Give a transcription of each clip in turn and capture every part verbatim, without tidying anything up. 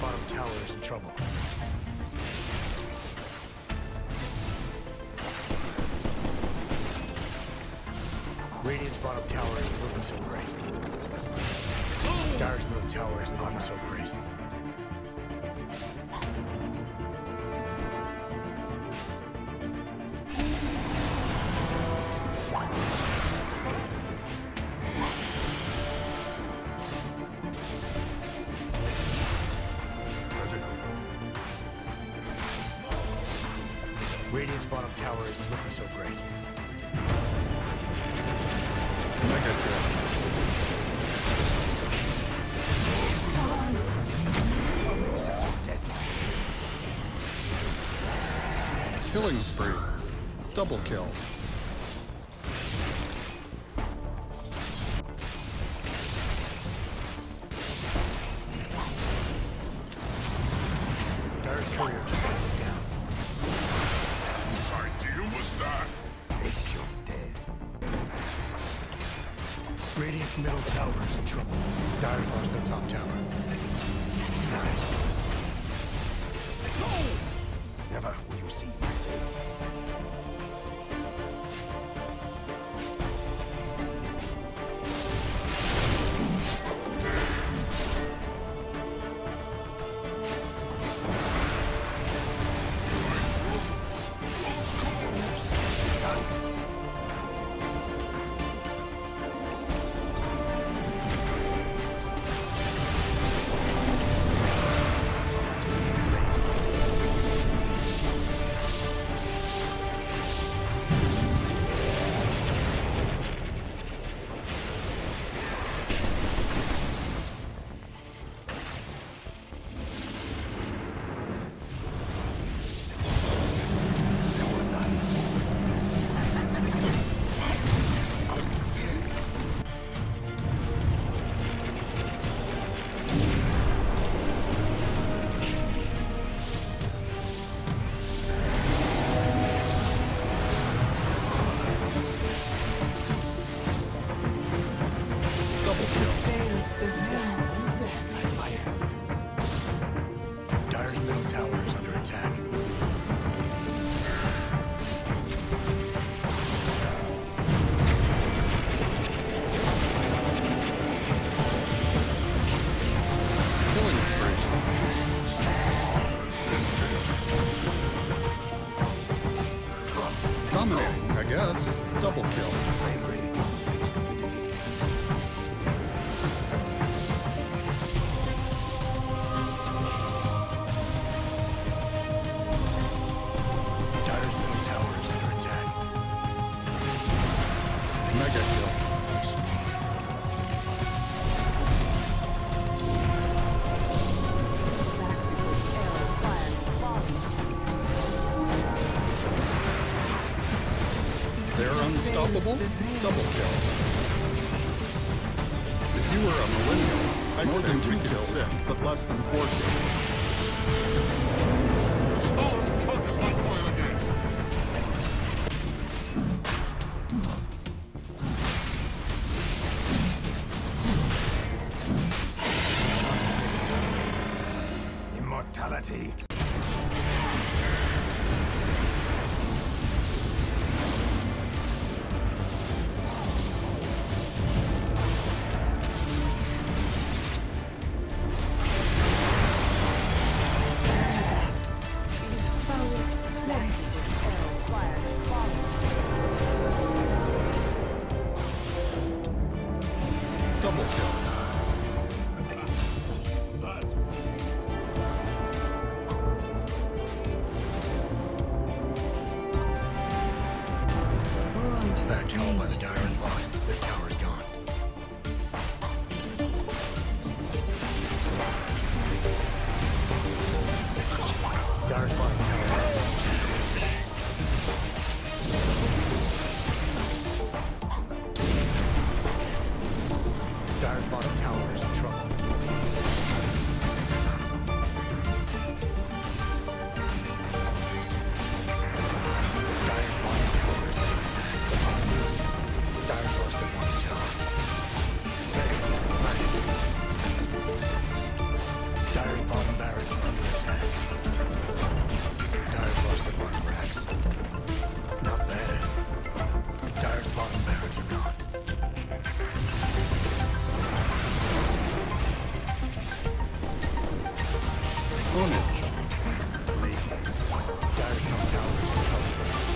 bottom tower is in trouble. Radiant's bottom tower isn't looking so great. Dire's middle tower isn't looking so great. Radiant's bottom tower isn't looking so great. Mega trip. Killing spree. Double kill. Dire's courier just got put down. Whose idea was that? Face your dead. Radiant's middle tower is in trouble. Dire's lost their top tower. Nice. Never will you see my face. Dire's middle tower is under attack. Killing spree. Dominating, I guess. Double kill. Bravery and stupidity. Dire's middle tower is under attack. Mega kill. They're unstoppable. Double kill. If you were a millennial, I'd more than two kills, but less than four kills. Storm charges my coil again. Immortality. Double kill. Back tower by the Dire is lost. Their tower is gone. Dire's bottom tower. Dire's bottom tower is in trouble. Dire's bottom tower is under attack. Dire's lost their bottom tower. Dire's bottom barracks Ownage. Dire's top tower is in trouble.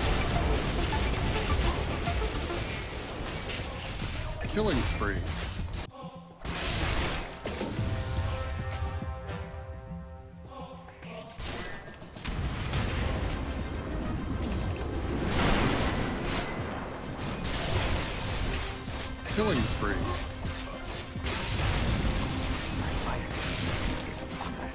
Killing spree. Killing spree. My fire is honored.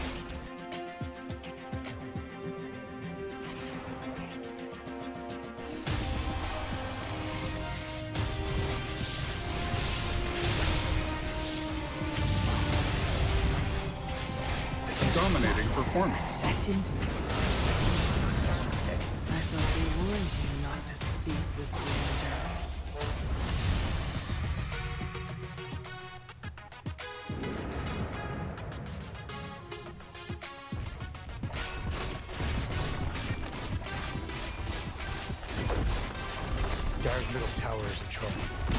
Dominating performance. Assassin. Successful dead. I thought they warned you not to speak with strangers. Dire's middle tower is in trouble.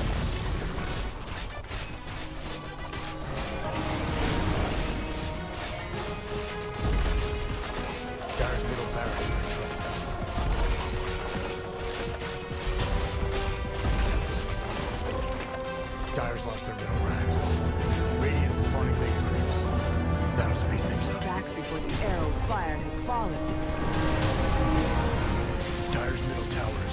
Dire's middle barracks is in trouble. Dire's lost their middle racks. Radiant's spawning mega creeps. That'll speed things up. Back before the arrow fired has fallen. Dire's middle tower